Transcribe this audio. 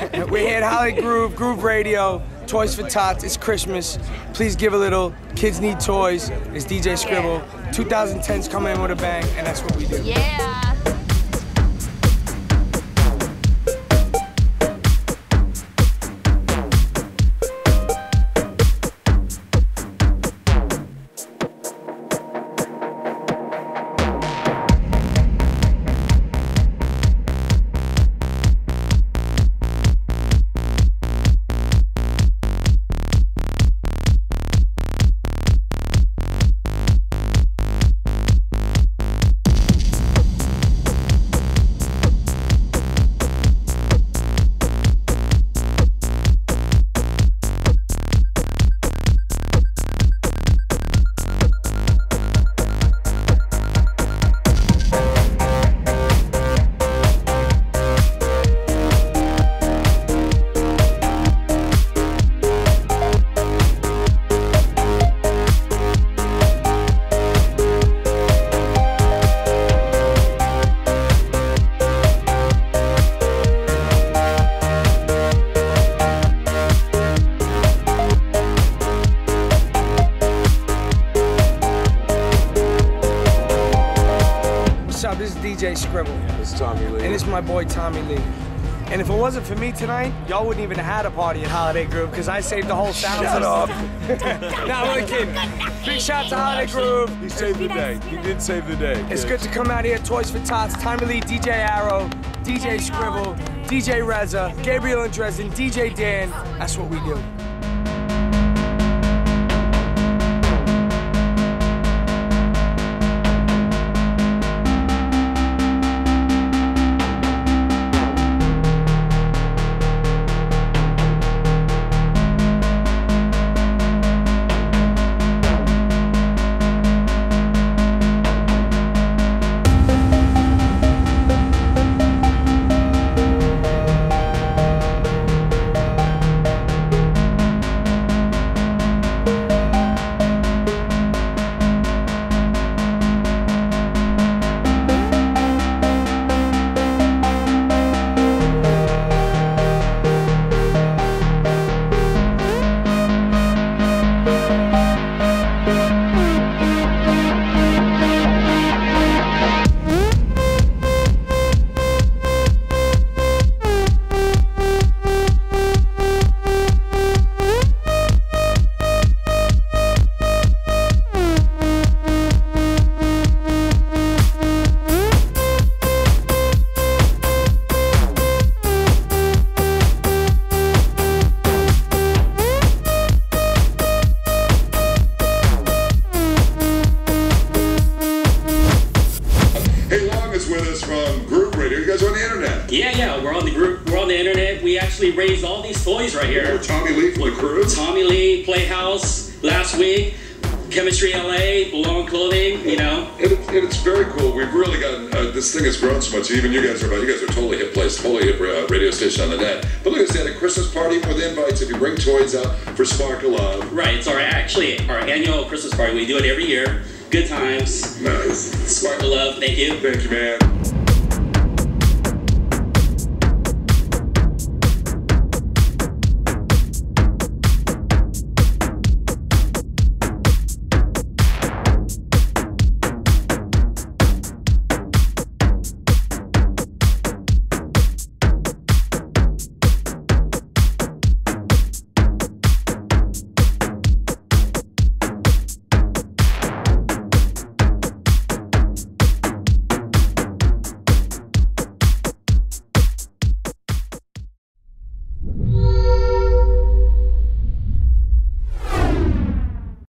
We're here at Holiday Groove, Groove Radio, Toys for Tots. It's Christmas. Please give a little. Kids need toys. It's DJ Scribble. 2010's coming in with a bang, and that's what we do. Yeah. This is DJ Scribble. It's Tommy Lee. And it's my boy Tommy Lee. And if it wasn't for me tonight, y'all wouldn't even have had a party at Holiday Groove because I saved the whole sound system. Shut up. Nah, I'm only kidding. Big shout out to Holiday Groove. He saved the day. He did save the day. It's good to come out here. Toys for Tots, Tommy Lee, DJ Arrow, DJ Scribble, DJ Reza, Gabriel and Dresden, DJ Dan. That's what we do. Yeah, we're on the group. We're on the internet. We actually raised all these toys right here. Oh, Tommy Lee from the crew. Tommy Lee, Playhouse last week. ChemistryLA, Belong Clothing. You know. And it's very cool. We've really gotten this thing has grown so much. Even you guys are totally hip place, totally hip radio station on the net. But look at this, they had a Christmas party with invites. If you bring toys out for Spark of Love. Right. It's our annual Christmas party. We do it every year. Good times. Nice. Spark of Love. Thank you. Thank you, man.